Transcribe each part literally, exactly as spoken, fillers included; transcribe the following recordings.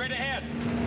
straight ahead.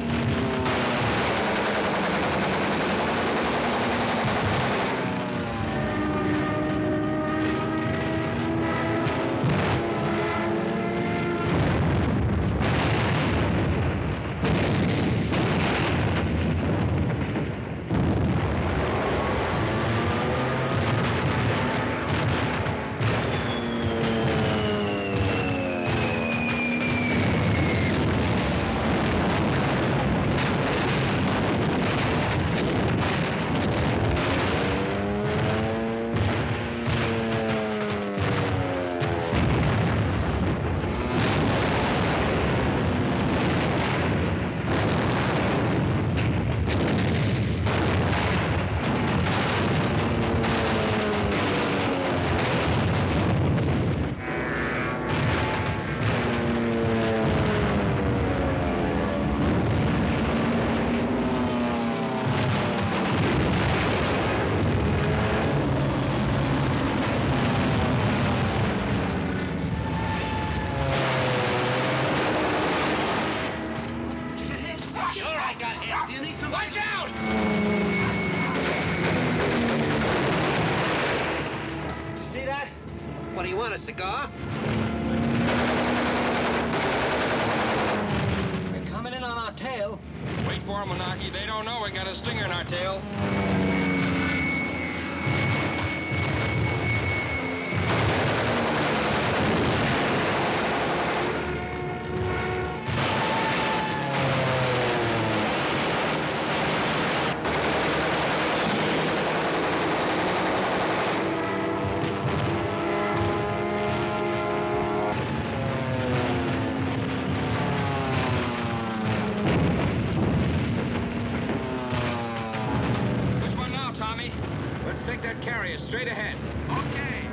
Want a cigar? They're coming in on our tail. Wait for them, Monarchy. They don't know we got a stinger in our tail. Let's take that carrier straight ahead. Okay.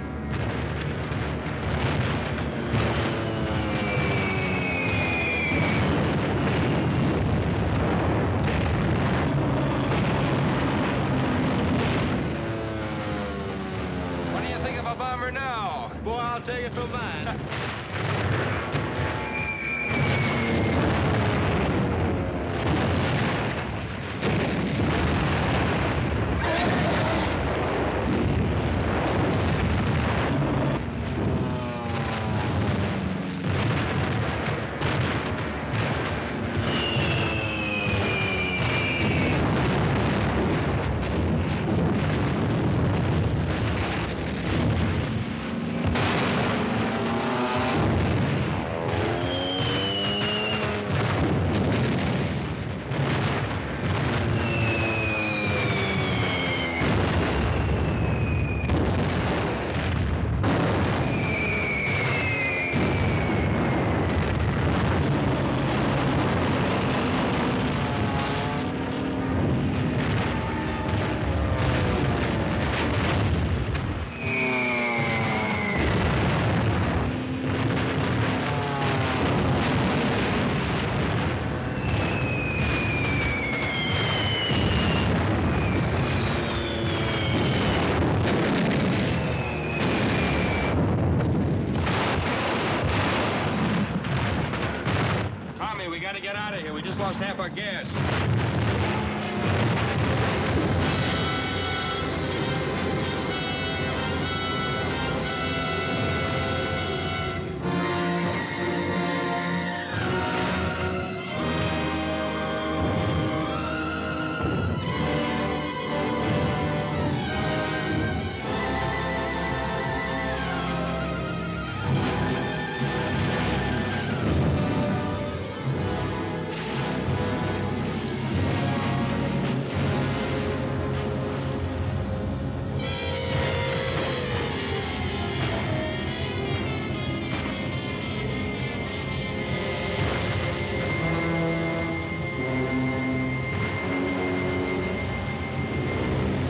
What do you think of a bomber now? Boy, I'll take it from mine. We gotta get out of here. We just lost half our gas.